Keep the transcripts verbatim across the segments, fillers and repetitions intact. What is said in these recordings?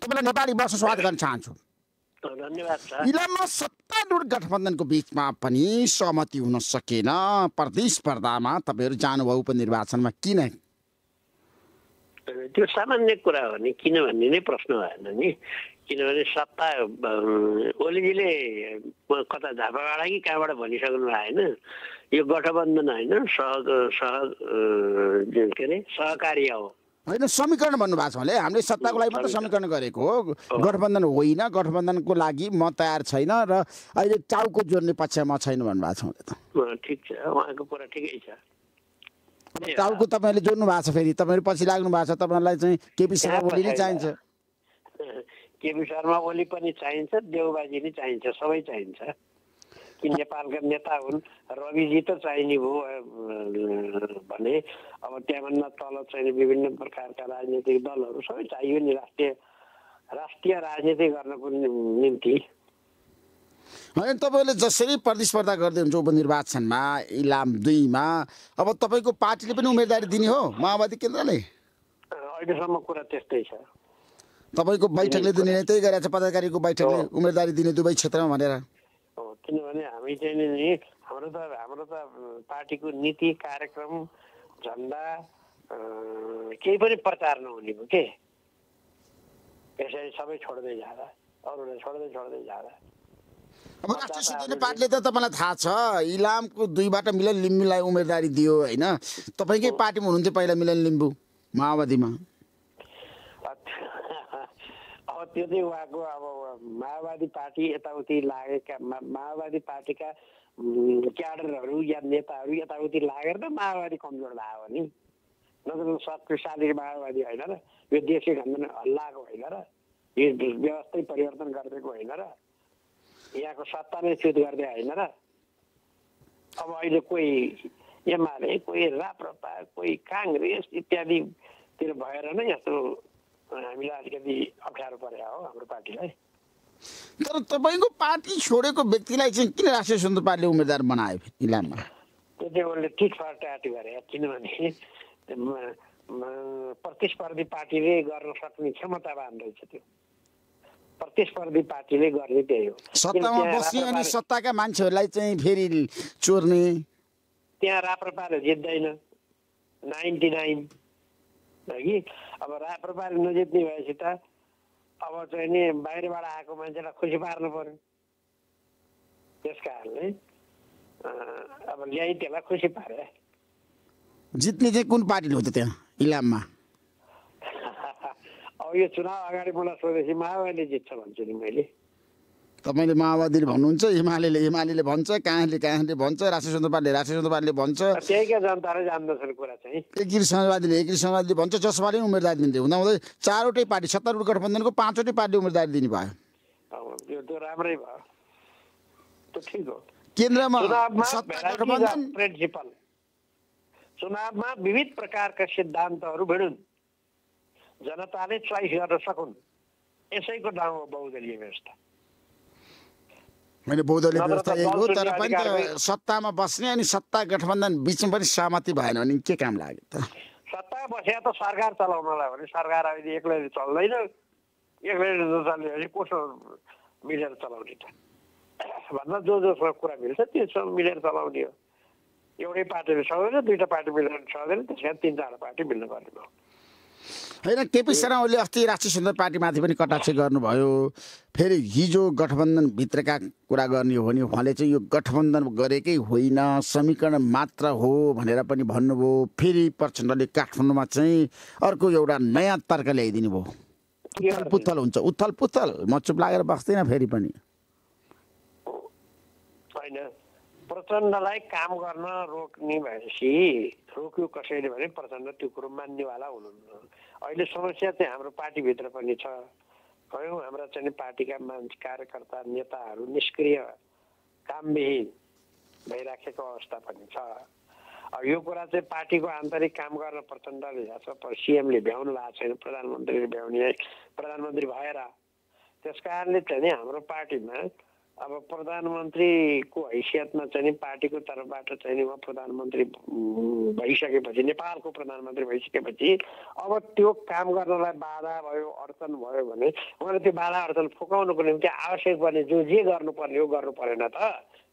तपाईँलाई नेपाली वर्ष स्वागत गर्न चाहन्छु। धन्यवाद सर। इलाममा सत्तारूढ गठबन्धनको बिचमा पनि सहमति हुन सकेन। प्रतिस्पर्धामा तपाईँहरू जानुभयो उपनिर्वाचनमा, किन? त्यो सामान्य कुरा हो नि, किन भन्ने नै प्रश्न भएन नि। किनभने सत्ता ओलीजीले कता झापाबाट कि कहाँबाट भनिसक्नु होइन, यो गठबन्धन होइन, सह सह के अरे सहकार्य हो। होइन, समीकरण भन्नुभएको छ भने हामीले सत्ताको लागि मात्र समीकरण गरेको हो, गठबन्धन होइन। गठबन्धनको लागि म तयार छैन र अहिले टाउको जोड्ने पक्षमा छैन भन्नुभएको छ उहाँले त। ठिक छ, उहाँको कुरा ठिकै छ। टाउको तपाईँले जोड्नु भएको छ, फेरि तपाईँहरू पछि लाग्नु भएको छ। तपाईँलाई चाहिँ केपी शर्मा ओली नै चाहिन्छ, केपी शर्मा ओली पनि चाहिन्छ, देउबाजी नि चाहिन्छ, सबै चाहिन्छ। कि नेपालका नेता हुन्, रविजी त चाहिने भयो भने अब त्यहाँभन्दा तल चाहिँ विभिन्न प्रकारका राजनीतिक दलहरू सबै चाहियो नि राष्ट्रिय राष्ट्रिय राजनीति गर्नको निम्ति। होइन, तपाईँले जसरी प्रतिस्पर्धा गर्दै हुन्छ उपनिर्वाचनमा इलाम दुईमा, अब तपाईँको पार्टीले पनि उम्मेदवारी दिने हो माओवादी केन्द्रले? अहिलेसम्म कुरा त्यस्तै छ। तपाईँको बैठकले दिने त्यही गरेको छ, पदाधिकारीको बैठकले उम्मेदवारी दिने दुवै क्षेत्रमा भनेर। किनभने हामी चाहिँ नि हाम्रो त हाम्रो त पार्टीको नीति कार्यक्रम झन्डा केही पनि प्रचार नहुने भयो के, यसरी सबै छोड्दै जाँदा अरूलाई छोड्दै छोड्दै जाँदा। अब राष्ट्रिय स्वतन्त्र पार्टीले त तपाईँलाई थाहा छ इलामको दुईबाट मिलन लिम्बूलाई उम्मेदवारी दियो होइन? तपाईँकै पार्टीमा हुनुहुन्थ्यो पहिला मिलन लिम्बू माओवादीमा। अब त्यो चाहिँ उहाँको अब माओवादी पार्टी यताउति लागेका माओवादी पार्टीका क्याडरहरू या नेताहरू यताउति लागेर त माओवादी कमजोर भयो हो नि। नत्र शक्तिशाली माओवादी होइन र, यो देशै खण्डन हल्लाएको होइन र, यो व्यवस्थै परिवर्तन गरिदिएको होइन र, यहाँको सत्ता नै च्युत गर्दै होइन र। अब अहिले कोही एमाले, कोही राप्रपा, कोही काङ्ग्रेस इत्यादितिर भएर नै यस्तो हामीलाई अलिकति अप्ठ्यारो परेको हो हाम्रो पार्टीलाई। तर तपाईँको पार्टी छोडेको व्यक्तिलाई चाहिँ किन राष्ट्रिय स्वतन्त्र पार्टीले उम्मेदवार बनायो इलाममा? त्यो चाहिँ उसले टिट फर ट्याट गरे, किनभने प्रतिस्पर्धी पार्टीले गर्न सक्ने क्षमतावान रहेछ। त्यो प्रतिस्पर्धी पार्टीले गर्ने त्यही हो। सत्तामा बस्ने अनि सत्ताका मान्छेहरूलाई चाहिँ फेरि चोर्ने। त्यहाँ राप्रपाले जित्दैन नाइन्टी नाइन कि। अब राप्रपाले नजित्ने भएपछि त अब चाहिँ नि बाहिरबाट आएको मान्छेलाई खुसी पार्नु पर्यो। त्यस कारणले अब ल्याइ त्यसलाई खुसी पारे। जित्ने चाहिँ कुन पार्टीले हो त त्यहाँ इलाममा? अब यो चुनाव अगाडि मलाई सोधेपछि माओवादीले जित्छ भन्छु नि मैले। तपाईँले माओवादीले भन्नुहुन्छ, एमाले एमाले भन्छ, काङ्ग्रेसले काङ्ग्रेसले भन्छ, राष्ट्रिय स्वतन्त्र पार्टीले राष्ट्रिय स्वतन्त्र पार्टीले भन्छ। त्यहीका जनताले जान्दछन् कुरा चाहिँ। एकीकृत समाजवादीले एकीकृत समाजवादीले भन्छ, जसपाले उम्मेदवार दिँदै हुँदाहुँदै चारवटै पार्टी सत्तारूढ गठबन्धनको पाँचवटै पार्टी उम्मेदवार दिने भयो। त्यो त्यो राम्रै भयो, त्यो ठिक हो। केन्द्रमा गठबन्धन प्रिन्सिपल चुनावमा विविध प्रकारका सिद्धान्तहरू भिडुन्, जनताले चोइस गर्न सकुन्, यसैको नाम हो बहुदलीय व्यवस्था। मैले बहुदलीय व्यवस्था यही हो, तर पनि त सत्तामा बस्ने अनि सत्ता गठबन्धन बिचमा पनि सहमति भएन भने के काम लाग्यो त? सत्ता बस्या त सरकार चलाउनलाई भने सरकार अहिले एक्लैले चल्दैन, एक्लैले नचल्ने भने कसो मिलेर चलाउने त भन्दा जो जोसँग कुरा मिल्छ त्यो मिलेर चलाउने हो। एउटै पार्टीले सक्दैन, दुईवटा पार्टी मिलेर सक्दैन, त्यस कारण तिन चारवटा पार्टी मिल्नु पर्ने भयो। होइन, केपी शर्मा ओलीले अस्ति राष्ट्रिय स्वतन्त्र पार्टीमाथि पनि कटाक्ष गर्नुभयो। फेरि हिजो गठबन्धनभित्रका कुरा गर्ने हो भने उहाँले चाहिँ यो गठबन्धन गरेकै होइन, समीकरण मात्र हो भनेर पनि भन्नुभयो। फेरि प्रचण्डले काठमाडौँमा चाहिँ अर्को एउटा नयाँ तर्क ल्याइदिनु भयो। उथल पुथल हुन्छ, उथल पुथल, म चुप लागेर बस्दिनँ फेरि पनि। होइन, प्रचण्डलाई काम गर्न रोक्ने भएपछि रोक्यो कसैले भने प्रचण्ड त्यो कुरो मान्नेवाला हुनुहुन्न। अहिले समस्या चाहिँ हाम्रो पार्टीभित्र पनि छ। कयौँ हाम्रा चाहिँ पार्टीका मान्छे कार्यकर्ता नेताहरू निष्क्रिय कामविहीन भइराखेको अवस्था पनि छ। अब यो कुरा चाहिँ पार्टीको आन्तरिक काम गर्न प्रचण्डले सिएमले भ्याउनु भएको छैन, प्रधानमन्त्रीले भ्याउने प्रधानमन्त्री भएर। त्यस कारणले चाहिँ हाम्रो पार्टीमा अब प्रधानमन्त्रीको हैसियतमा चाहिँ नि पार्टीको तर्फबाट चाहिँ नि उहाँ प्रधानमन्त्री भइसकेपछि नेपालको प्रधानमन्त्री भइसकेपछि अब त्यो काम गर्नलाई बाधा भयो अडचन भयो भने उहाँले त्यो बाधा अडचन फुकाउनुको निम्ति आवश्यक पर्ने जो जे गर्नुपर्ने हो गर्नु परेन त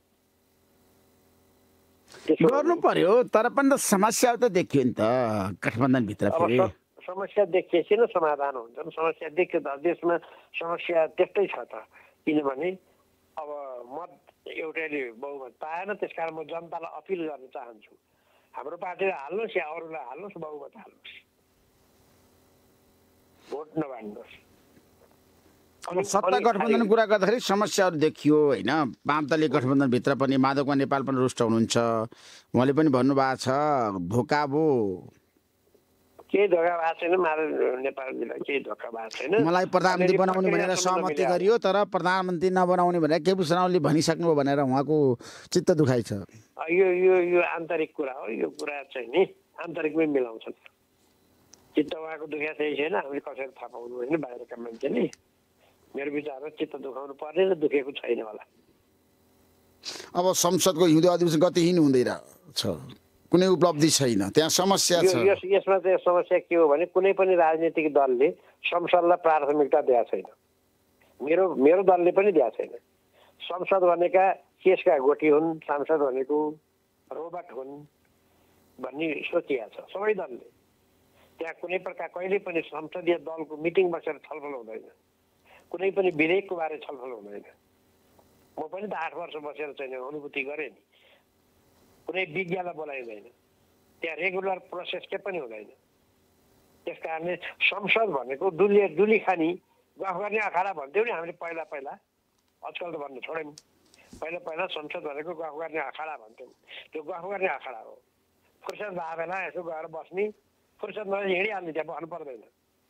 गर्नु पर्यो तर पनि त समस्या त देखियो नि त गठबन्धनभित्र फेरि समस्या देखिएपछि न समाधान हुन्छ नि समस्या देखियो त देशमा समस्या त्यस्तै छ त किनभने अब मत एउटैले बहुमत पाएन त्यसकारण म जनतालाई अपिल गर्न चाहन्छु हाम्रो पार्टीलाई हाल्नुहोस् या अरूलाई हाल्नुहोस् बहुमत हाल्नुहोस् भोट नभान्नुहोस् अब सत्ता गठबन्धन कुरा गर्दाखेरि समस्याहरू देखियो होइन वामदलीय गठबन्धनभित्र पनि माधवकुमार नेपाल पनि रुष्ट हुनुहुन्छ उहाँले पनि भन्नुभएको छ धोका भो केही धोका भएको छैन माधव नेपालजीलाई केही धोका भएको छैन मलाई प्रधानमन्त्री बनाउने भनेर सहमति गरियो तर प्रधानमन्त्री नबनाउने भनेर केपी शर्मा ओलीले भनिसक्नुभयो भनेर उहाँको चित्त दुखाइ छ यो यो यो आन्तरिक कुरा हो यो कुरा चाहिँ नि आन्तरिकमै मिलाउँछन् चित्त उहाँको दुख्या चाहिँ छैन हामीले कसरी थाहा पाउनु होइन बाहिरका मान्छेले मेरो विचारमा चित्त दुखाउनु पर्ने र दुखेको छैन होला अब संसदको हिउँदो अधिवेशन गतिहीन हुँदै छ कुनै उपलब्धि छैन त्यहाँ समस्या छ यसमा चाहिँ समस्या के हो भने कुनै पनि राजनीतिक दलले संसदलाई प्राथमिकता दिएको छैन मेरो मेरो दलले पनि दिएको छैन संसद भनेका केसका गोटी हुन् सांसद भनेको रोबोट हुन् भन्ने सोचिएको छ सबै दलले त्यहाँ कुनै प्रकार कहिले पनि संसदीय दलको मिटिङ बसेर छलफल हुँदैन कुनै पनि विधेयकको बारे छलफल हुँदैन म पनि त आठ वर्ष बसेर चाहिँ अनुभूति गरेँ नि कुनै विज्ञलाई बोलाइँदैन त्यहाँ रेगुलर प्रोसेस के पनि हुँदैन त्यस कारणले संसद भनेको डुली डुली खानी गफ गर्ने अखाडा भन्थ्यौँ नि हामीले पहिला पहिला आजकल त भन्नु छोड्यौँ पहिला पहिला संसद भनेको गफ गर्ने अखाडा भन्थ्यौँ त्यो गफ गर्ने अखाडा हो फुर्सद भए बेला यसो गएर बस्ने फुर्सद नभए हिँडिहाल्ने त्यहाँ भन्नु पर्दैन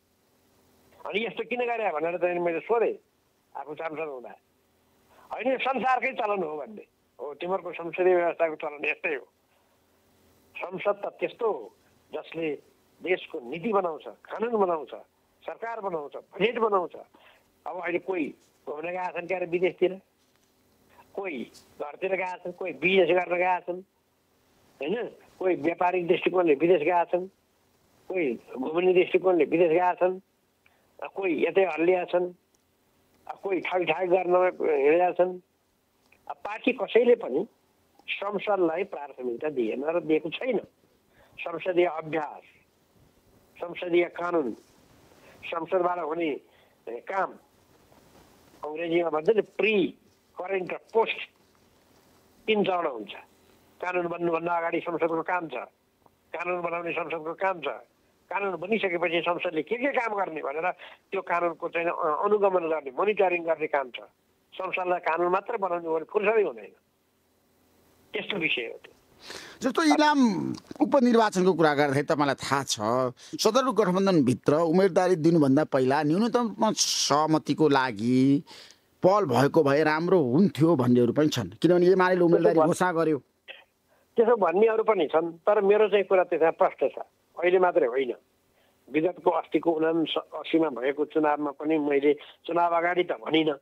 अनि यस्तो किन गरे भनेर चाहिँ मैले सोधेँ आफू सांसद हुँदा होइन संसारकै चलन हो भन्ने हो तिमीहरूको संसदीय व्यवस्थाको चलन यस्तै हो संसद त त्यस्तो हो जसले देशको नीति बनाउँछ कानुन बनाउँछ सरकार बनाउँछ बजेट बनाउँछ अब अहिले कोही घुम्न गएका छन् क्यारे विदेशतिर कोही घरतिर गएका छन् कोही बिजनेस गर्न गएका छन् होइन कोही व्यापारिक दृष्टिकोणले विदेश गएका छन् कोही घुम्ने दृष्टिकोणले विदेश गएका छन् कोही यतै हल्लिया छन् कोही ठग ठाग गर्न हिँडेका छन् पार्टी कसैले पनि संसदलाई प्राथमिकता दिएन र दिएको छैन संसदीय अभ्यास संसदीय कानुन संसदबाट हुने काम अङ्ग्रेजीमा भन्छ नि प्री करेन्ट र पोस्ट तिन चरण हुन्छ कानुन बन्नुभन्दा अगाडि संसदको काम छ कानुन बनाउने संसदको काम छ कानुन बनिसकेपछि संसदले के के काम गर्ने भनेर त्यो कानुनको चाहिँ अनुगमन गर्ने मोनिटरिङ गर्ने काम छ संसदलाई कानुन मात्र बनाउने भने फुर्सदै हुँदैन त्यस्तो विषय हो त्यो जस्तो इलाम उपनिर्वाचनको कुरा गर्दाखेरि तपाईँलाई थाहा छ सदरमुख गठबन्धनभित्र उम्मेदवारी दिनुभन्दा पहिला न्यूनतम सहमतिको लागि पहल भएको भए राम्रो हुन्थ्यो भन्नेहरू पनि छन् किनभने एमाले उम्मेदवारी घोषणा गर्यो त्यसो भन्नेहरू पनि छन् तर मेरो चाहिँ कुरा त्यसमा प्रष्ट छ अहिले मात्रै होइन विगतको अस्तिको उना अस्सीमा भएको चुनावमा पनि मैले चुनाव अगाडि त भनिनँ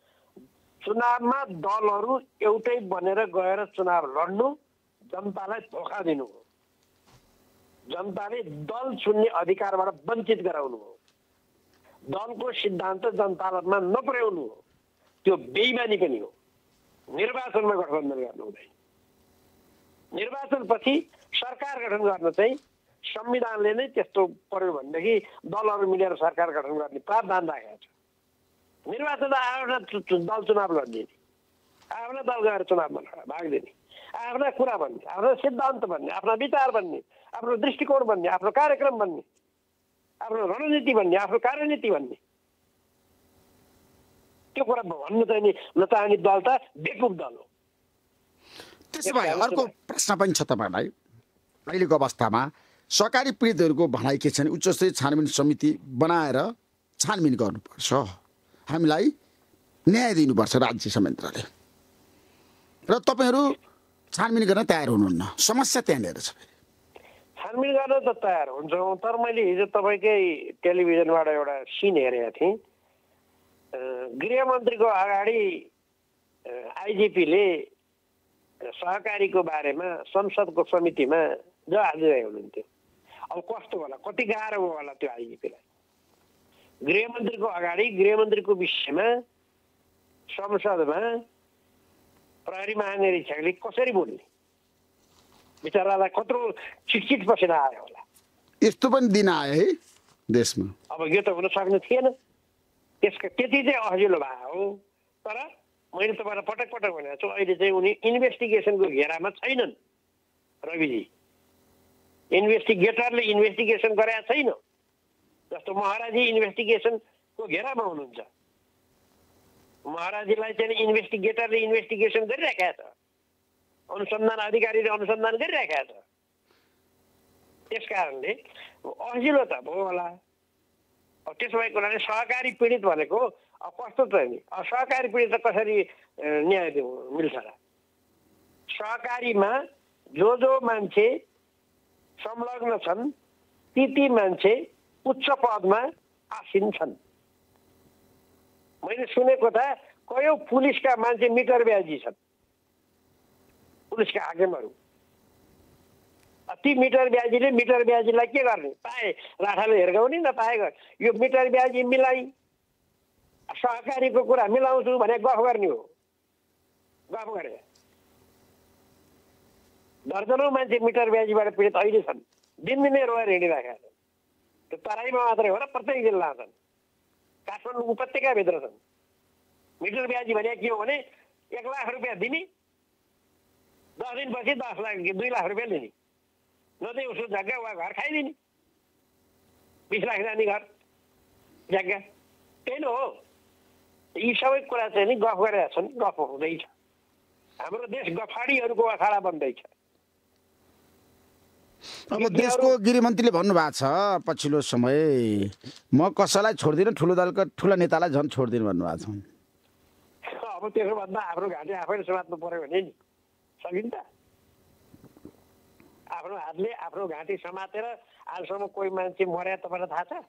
चुनावमा दलहरू एउटै बनेर गएर चुनाव लड्नु जनतालाई धोका दिनु हो जनताले दल चुन्ने अधिकारबाट वञ्चित गराउनु हो दलको सिद्धान्त जनतामा नपुर्याउनु हो त्यो बेइमानी पनि हो निर्वाचनमा गठबन्धन गर्नु हुँदैन निर्वाचनपछि सरकार गठन गर्न चाहिँ संविधानले नै त्यस्तो पर्यो भनेदेखि दलहरू मिलेर सरकार गठन गर्ने प्रावधान राखेको छ निर्वाचन आफ्ना दल चुनाव लड्ने आफ्ना दल गएर चुनावमा भाग दिने आफ्ना कुरा भन्ने आफ्नो सिद्धान्त भन्ने आफ्ना विचार भन्ने आफ्नो दृष्टिकोण भन्ने आफ्नो कार्यक्रम भन्ने आफ्नो रणनीति भन्ने आफ्नो कार्यनीति भन्ने त्यो कुरा भन्नु चाहिँ नचाहने दल त बेकुफ दल हो त्यसो भए अर्को प्रश्न पनि छ तपाईँलाई अहिलेको अवस्थामा सरकारी पीडितहरूको भनाइ के छ भने उच्चस्तरीय छानबिन समिति बनाएर छानबिन गर्नुपर्छ हामीलाई न्याय दिनुपर्छ राज्य संयन्त्रले र तपाईँहरू छानबिन गर्न तयार हुनुहुन्न समस्या त्यहाँनिर छ छानबिन गर्न त तयार हुन्छौँ तर मैले हिजो तपाईँकै टेलिभिजनबाट एउटा सिन हेरेको थिएँ गृहमन्त्रीको अगाडि आइजिपीले सहकारीको बारेमा संसदको समितिमा जवाफ दिँदै हुनुहुन्थ्यो। अब कस्तो होला, कति गाह्रो होला त्यो आइजिपीलाई। गृहमन्त्रीको अगाडि गृहमन्त्रीको विषयमा संसदमा प्रहरी महानिरीक्षकले कसरी बोल्ने, बिचरालाई कत्रो चिटचिट पसेर आयो होला। यस्तो पनि दिन आयो है देशमा। अब यो त हुन सक्ने थिएन। त्यसको त्यति चाहिँ अजिलो भयो हो। तर मैले तपाईँलाई पटक पटक भनेको छु, अहिले चाहिँ उनी इन्भेस्टिगेसनको घेरामा छैनन्। रविजी, इन्भेस्टिगेटरले इन्भेस्टिगेसन गरेका छैन, जस्तो महाराजी इन्भेस्टिगेसनको घेरामा हुनुहुन्छ। महाराजीलाई चाहिँ इन्भेस्टिगेटरले इन्भेस्टिगेसन गरिराखेका छ, अनुसन्धान अधिकारीले अनुसन्धान गरिराखेका छ। त्यस कारणले अजिलो त भयो होला। अब त्यसो भएको हुनाले सहकारी पीडित भनेको अब कस्तो छ नि, अब सहकारी पीडित त कसरी न्याय दिनु मिल्छ र? सहकारीमा जो जो मान्छे संलग्न छन् ती ती मान्छे उच्च पदमा आसीन छन्। मैले सुनेको त कयौं पुलिसका मान्छे मिटर ब्याजी छन्, पुलिसका हाकिमहरू। ती मिटर ब्याजीले मिटर ब्याजीलाई के गर्ने? पाए राठाले हिर्काउने, नपाए यो मिटर ब्याजी मिलाई सहकारीको कुरा मिलाउँछु भने गफ गर्ने हो। गफ गरे दर्जनौं मान्छे मिटर ब्याजीबाट पीडित अहिले छन्, दिनदिनै रोएर हिँडिराखेका छन्। त्यो तराईमा मात्रै हो र प्रत्येक जिल्ला छन्, काठमाडौँ उपत्यकाभित्र छन्। मिटर ब्याजी भने के हो भने एक लाख रुपियाँ दिने, दस दिनपछि दस लाख दुई लाख रुपियाँ दिने, नदिए उसको जग्गा वा घर खाइदिने। बिस लाख जाने घर जग्गा, त्यही न हो। यी सबै कुरा चाहिँ नि गफ गरेका छन्, गफ हुँदैछ। हाम्रो देश गफाडीहरूको अखाडा बन्दैछ। अब देशको गृहमन्त्रीले भन्नुभएको छ पछिल्लो समय, म कसैलाई छोड्दिनँ, ठुलो दलका ठुला नेतालाई झन् छोड्दिनँ भन्नुभएको छ। अब त्यसो भन्दा आफ्नो घाँटी आफैले समात्नु पर्यो भने नि सकिन्छ। आफ्नो हातले आफ्नो घाँटी समातेर आजसम्म कोही मान्छे मर्या तपाईँलाई थाहा छ?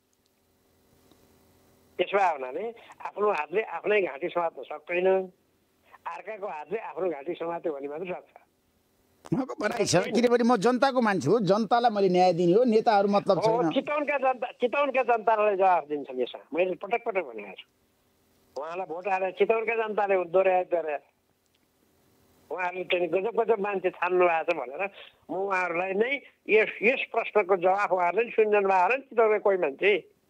त्यसो भए हुनाले आफ्नो हातले आफ्नै घाँटी समात्न सक्दैन, अर्काको हातले आफ्नो घाँटी समात्यो भने मात्रै सक्छ। उहाँको भनाइ छ, किनभने म जनताको मान्छे हो, जनतालाई मैले न्याय दिने हो, नेताहरू मतलब छैन। चितवनका जनता चितवनका जनतालाई जवाफ दिन्छन् यसमा, मैले पटक पटक भनेको छु। उहाँलाई भोट हालेर चितवनका जनताले दोहोऱ्याए दोहोऱ्याए उहाँहरूले चाहिँ गजब गजब मान्छे छान्नु भएको छ भनेर म उहाँहरूलाई नै यस यस प्रश्नको जवाफ उहाँहरूले नि सुनिरहनु भएको होला नि। चितवनका कोही मान्छे,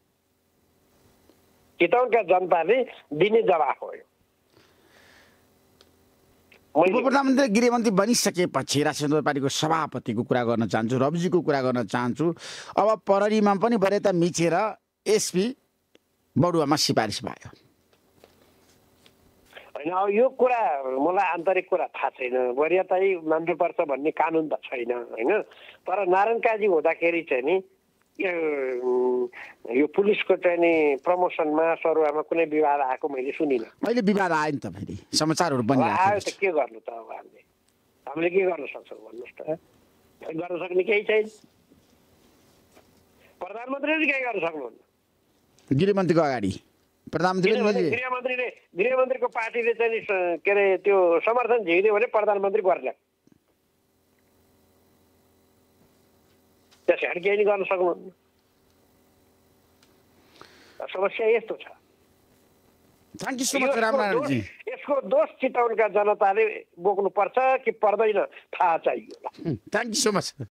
चितवनका जनताले दिने जवाफ हो यो। उप प्रधानमन्त्री गृहमन्त्री बनिसकेपछि राष्ट्रिय जनता पार्टीको सभापतिको कुरा गर्न चाहन्छु, रविजीको कुरा गर्न चाहन्छु। अब प्रहरीमा पनि वरियता मिचेर एसपी बडुवामा सिफारिस भयो। होइन, अब यो कुरा मलाई आन्तरिक कुरा थाहा छैन, वरियतै मान्नुपर्छ भन्ने कानुन त छैन होइन। तर नारायण काजी हुँदाखेरि चाहिँ नि यो पुलिसको चाहिँ नि प्रमोसनमा सरुवामा कुनै विवाद आएको मैले सुनिनँ। अहिले विवाद आयो नि त, फेरि समाचारहरू बनिरहेको आयो त के गर्नु त? अब हामीले हामीले के गर्न सक्छौँ भन्नुहोस् त? गर्न सक्ने केही छैन। प्रधानमन्त्रीले केही गर्न सक्नुहुन्न। गृहमन्त्रीको अगाडि प्रधानमन्त्रीले गृहमन्त्रीले गृहमन्त्रीको पार्टीले चाहिँ के अरे त्यो समर्थन झिक्दियो भने प्रधानमन्त्री गर्ला। त्यसै केही गर्न सक्नुहुन्न। समस्या यस्तो छ। थ्याङ्क यू सो मच रामनारायणजी। यसको दोष चितवनका जनताले बोक्नु पर्छ कि पर्दैन थाहा चाहियो। Thank you so much.